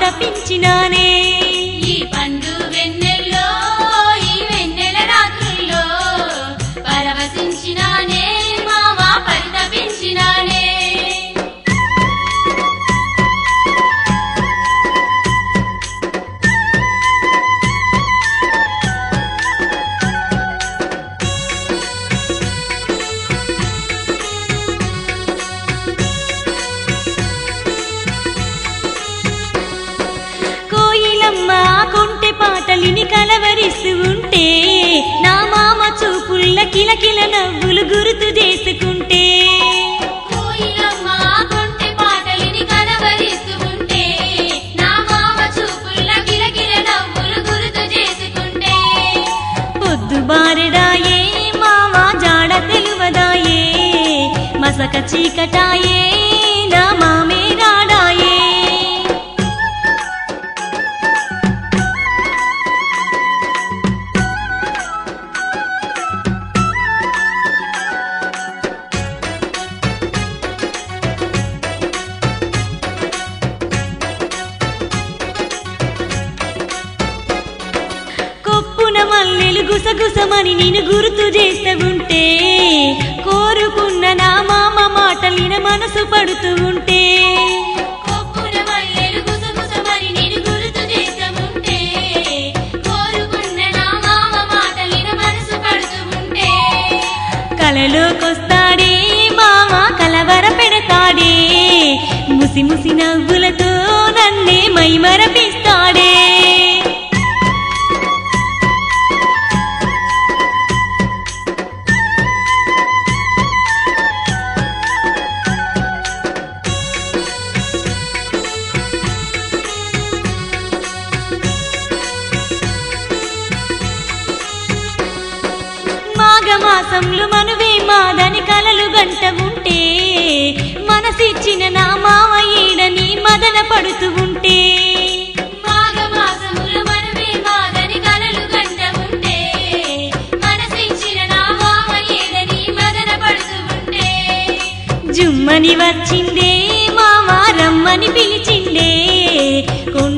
పరితపించినానే ఈ పండు వెన్నెల్లో ఈ వెన్నెల రాత్రుల్లో పరవశించినానే మావా పరితపించినానే కొంటె పాటలిని కలవరిస్తూ ఉంటే నా మామ చూపుల్ల కిలకిల నవ్వులు గుర్తు చేసుకుంటే కోయిలమ్మ కొంటె పాటలిని కలవరిస్తూ ఉంటే నా మామ చూపుల్ల కిలకిల నవ్వులు గుర్తు చేసుకుంటే పొద్దు బారెడాయే మావా జాడ తెలువదాయే మసక చీకటాయే నా మామే రాడాయే మల్లెలు గుసగుసమని నేను గుర్తు చేస్తూ ఉంటే కోరుకున్న నా మామ మాటలిన మనసు పడుతూ ఉంటే కొప్పున మల్లెలు గుసగుసమని నేను గుర్తు చేస్తూ ఉంటే కోరుకున్న నా మామ మాటలిన మనసు పడుతూ ఉంటే కలలోకొస్తాడే మామ కలవర పెడతాడే ముసి ముసి నవ్వులతో నన్నే మైమరపిస్తాడే మాఘమాసంలో మనువే మాదని కలలు గంట ఉంటే మనసిచ్చిన నా మావ ఈడని మదన పడుతూ ఉంటే మాఘమాసంలో మనువే మాదని కలలు గంట ఉంటే మనసిచ్చిన నా మావ ఈడని మదన పడుతూ ఉంటే జుమ్మని వచ్చిందే మామ రమ్మని పిలిచిండే